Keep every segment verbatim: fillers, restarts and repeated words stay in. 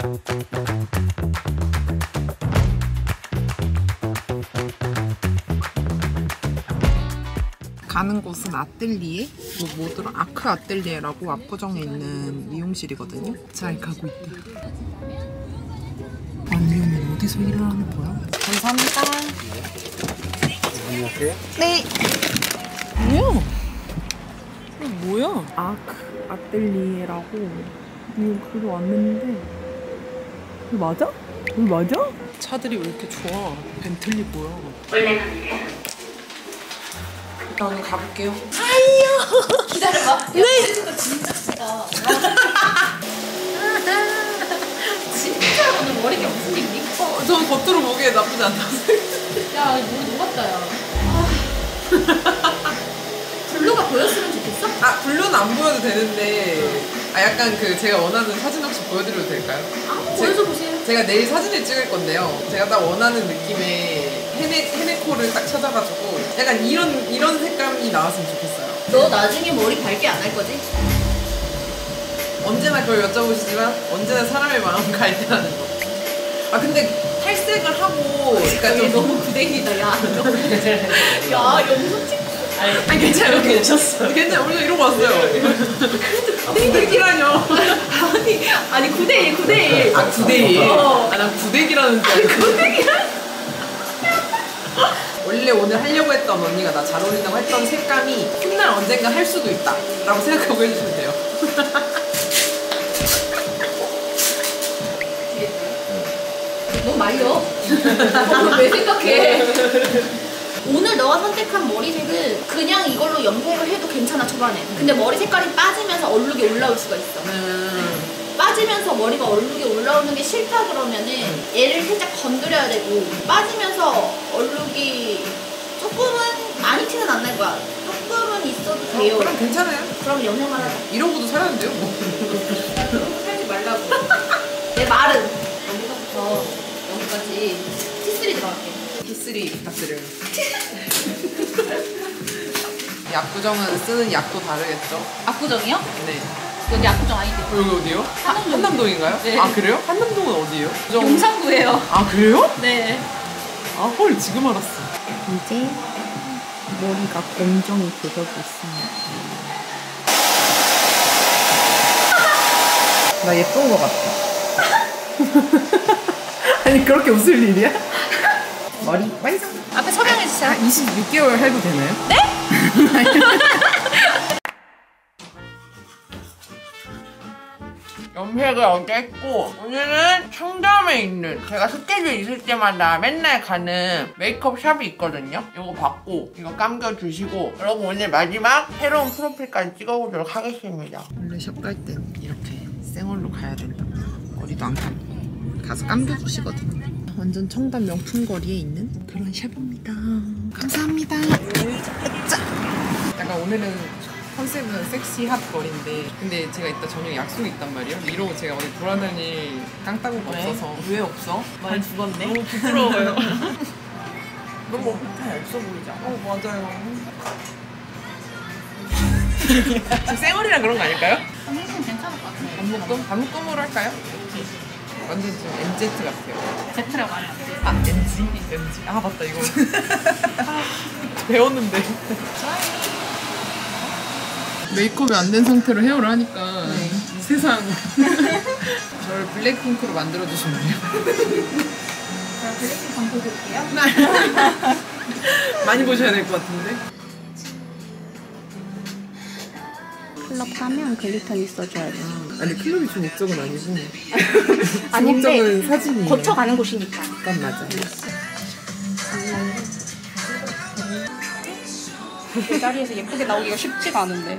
가는 곳은 아뜰리에? 뭐 뭐더라? 아크 아뜰리에라고 압구정에 있는 미용실이거든요. 잘 가고 있다. 아니면 어디서 일을 하는 거야? 감사합니다. 안녕하세요. 네. 뭐야? 이거 뭐야? 아크 아뜰리에라고 이거 글로 왔는데 이거 맞아? 이거 맞아? 차들이 왜 이렇게 좋아? 벤틀리 뭐야? 원래 가는데요? 일단 가볼게요. 아이요. 기다려봐. 네. 진짜 크다. 진짜 오늘 머리가 무슨 일이니? 어, 전 겉으로 보기에 나쁘지 않다. 야, 머리 녹았다, 야. 아. 블루가 보였으면 좋겠어? 아, 블루는 안 보여도 되는데 아, 약간 그 제가 원하는 사진 혹시 보여드려도 될까요? 아, 보여줘 보세요. 제가 내일 사진을 찍을 건데요. 제가 딱 원하는 느낌의 헤네, 헤네코를 딱 찾아가지고 약간 이런 이런 색감이 나왔으면 좋겠어요. 너 나중에 머리 밝게 안 할 거지? 언제나 그걸 여쭤보시지만 언제나 사람의 마음 갈 때라는 거. 아 근데 탈색을 하고 그러니까 좀 너무 구댕이다, 야. 야, 영상 찍. 아니, 아니 괜찮아요. 괜찮았어요. 괜찮아요. 우리가 이러고 왔어요. 구대기라뇨. 아니, 아니 구 대 일, 구 대 일. 아, 구 대 일? 어. 아, 난 구대기라는 줄 알고. 구대기라? 원래 오늘 하려고 했던 언니가 나 잘 어울린다고 했던 색감이 훗날 언젠가 할 수도 있다 라고 생각하고 해주시면 돼요. 너무 말려. 그걸 왜 생각해? 오늘 너가 선택한 머리색은 그냥 이걸로 염색을 해도 괜찮아, 초반에. 근데 머리 색깔이 빠지면서 얼룩이 올라올 수가 있어. 음. 빠지면서 머리가 얼룩이 올라오는 게 싫다 그러면은 얘를 살짝 건드려야 되고, 빠지면서 얼룩이 조금은, 많이 티는 안 날 거야. 조금은 있어도 돼요. 어, 그럼 괜찮아요. 그럼 염색만 하자. 이러고도 살았는데요 뭐. 그러고 살지 말라고. 내 말은 여기서부터 여기까지 티 쓰리 들어갈게. 티 쓰리 부탁드려요. 약구정은 쓰는 약도 다르겠죠? 압구정이요? 네. 여기 압구정 아닌데. 여기 어디요? 한남동. 한남동인가요? 네. 아 그래요? 한남동은 어디예요? 용산구예요. 아 그래요? 네. 아 헐 지금 알았어. 이제 머리가 공정이 되고 있습니다. 나 예쁜 거 같아. 아니 그렇게 웃을 일이야? 머리 완성. 앞에 서명해 주세요. 이십육 개월 해도 되나요? 네? 염색을 어제 했고 오늘은 청담에 있는 제가 스케줄 있을 때마다 맨날 가는 메이크업 샵이 있거든요. 이거 받고 이거 감겨주시고 여러분 오늘 마지막 새로운 프로필까지 찍어보도록 하겠습니다. 원래 샵 갈 땐 이렇게 생얼로 가야 된다. 머리도 안 감고 가서 감겨주시거든요. 완전 청담 명품 거리에 있는 그런 샵입니다. 감사합니다. 짜. 약간 오늘은 컨셉은 섹시 핫 거리인데 근데 제가 이따 저녁에 약속이 있단 말이에요. 이러고 제가 어디 돌아다닐 깡따구가 없어서. 왜 없어? 많이 죽었네. 너무 부끄러워요. 너무 어떡해 없어 보이지 않아? 어 맞아요. 지금 쌩얼이랑 그런 거 아닐까요? 당신 괜찮을 것 같아요. 반묶음? 반묶음으로 할까요? 완전 지금 엠지 같아요. 제트라고 하면 안 돼. 아 엠지? 엠지. 아 맞다 이거. 아, 배웠는데. 메이크업이 안 된 상태로 헤어를 하니까 네. 세상 저를 블랙핑크로 만들어주시면 돼요. 제가 블랙핑크 광고 드릴게요. 많이 보셔야 될 것 같은데. 클럽 가면 글리터 있어줘야 돼. 아니 클럽이 주 목적은 아니고 아니, 주 목적은 사진이에요. 거쳐가는 곳이니까. 약간 맞아. 이 자리에서 예쁘게 나오기가 쉽지가 않은데.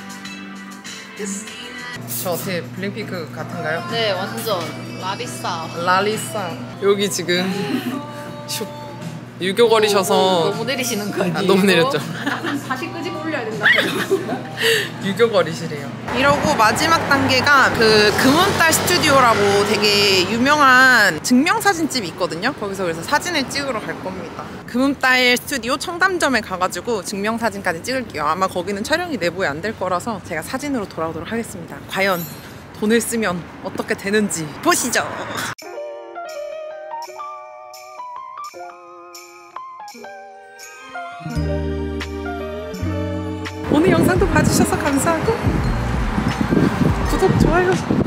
저 어떻게 블랙핑크 같은가요? 네, 완전 라리사. 라리사. 여기 지금 슉 유교거리셔서 너무 내리시는 거 아니에요? 아, 너무 내렸죠. 다시 끄집어 올려야 된다. 유교거리시래요. 이러고 마지막 단계가 그 금운달 스튜디오라고 되게 유명한 증명사진집이 있거든요. 거기서 그래서 사진을 찍으러 갈 겁니다. 금운달 스튜디오 청담점에 가가지고 증명사진까지 찍을게요. 아마 거기는 촬영이 내부에 안 될 거라서 제가 사진으로 돌아오도록 하겠습니다. 과연 돈을 쓰면 어떻게 되는지 보시죠. 오늘 영상도 봐주셔서 감사하고 구독, 좋아요